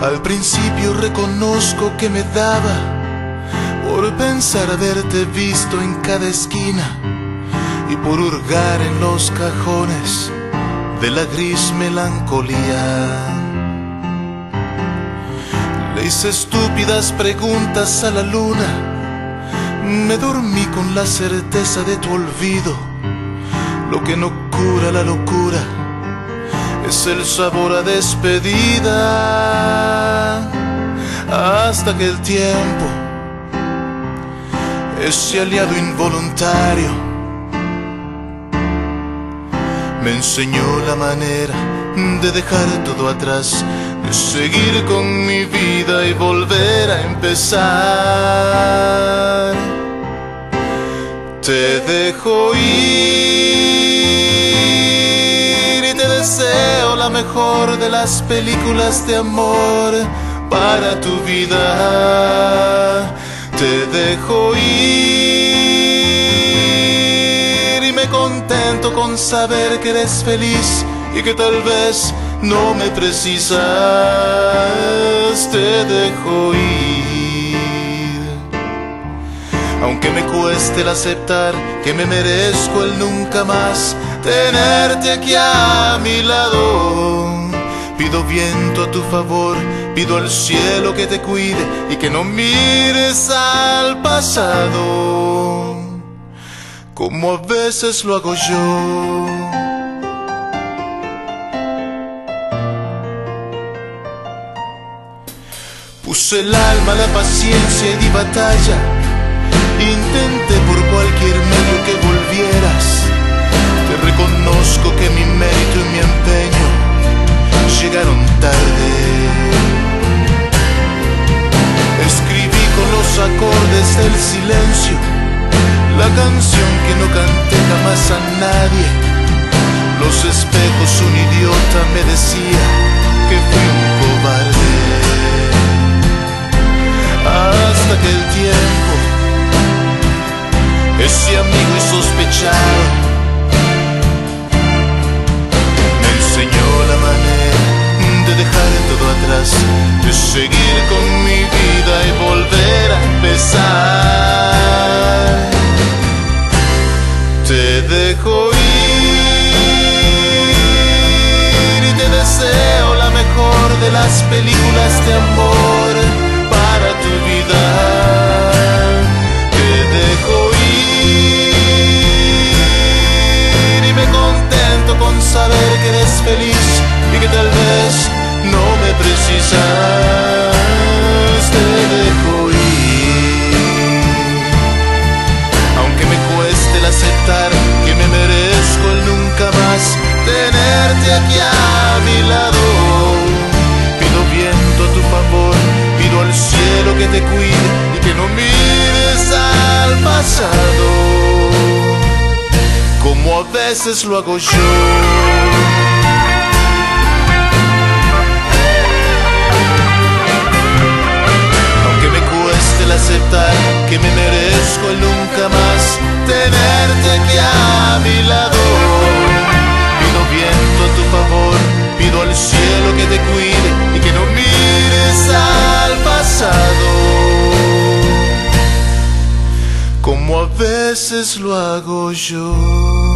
Al principio reconozco que me daba por pensar haberte visto en cada esquina y por hurgar en los cajones de la gris melancolía. Le hice estúpidas preguntas a la luna, me dormí con la certeza de tu olvido. Lo que no cura la locura es el sabor a despedida, hasta que el tiempo, ese aliado involuntario, me enseñó la manera de dejar todo atrás, de seguir con mi vida y volver a empezar. Te dejo ir y te deseo la mejor de las películas de amor para tu vida. Te dejo ir y me contento con saber que eres feliz y que tal vez no me precisas. Te dejo ir, aunque me cueste el aceptar que me merezco el nunca más tenerte aquí a mi lado. Pido viento a tu favor, pido al cielo que te cuide y que no mires al pasado, como a veces lo hago yo. Puse el alma, la paciencia y di batalla. Intenté por cualquier medio que volvieras. Te reconozco que mi mérito y mi empeño llegaron tarde. Escribí con los acordes del silencio la canción que no canté jamás a nadie. Los espejos, un idiota me decía que fui un cobarde. Hasta que el tiempo, ese amigo insospechado, me enseñó la manera de dejar todo atrás, de seguir con mi vida y volver a empezar. Te dejo ir y te deseo la mejor de las películas de amor para tu vida. Te dejo ir y me contento con saber que eres feliz y que tal vez no me precisas. Te dejo ir, aunque me cueste el aceptar que me merezco el nunca más tenerte aquí a mi lado. Pido viento a tu favor, pido al cielo que te cuide y que no mires al pasado, como a veces lo hago yo. Aunque me cueste el aceptar que me merezco el nunca más tenerte aquí a mi lado. Pido viento a tu favor, pido al cielo que te cuide y que no mires al pasado, como a veces lo hago yo.